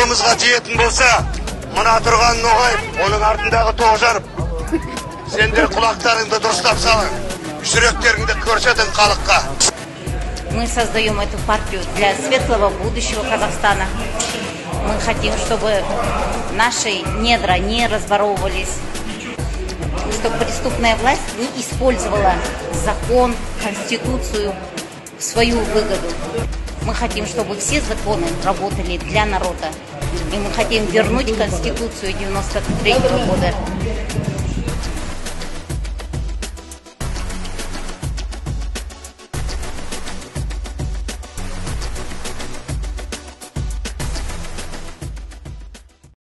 қолымызға тиетін болса, мына тұрғанын оғайып, оның артындағы тоғжарып. Сендер құлақтарыңды дұрыстап салың, жүректеріңді көрсетің халыққа. Мы создаем эту партию для светлого будущего Казахстана. Мы хотим, чтобы наши недра не разворовывались, чтобы преступная власть не использовала закон, конституцию в свою выгоду. Мы хотим, чтобы все законы работали для народа. И мы хотим вернуть Конституцию 93 года.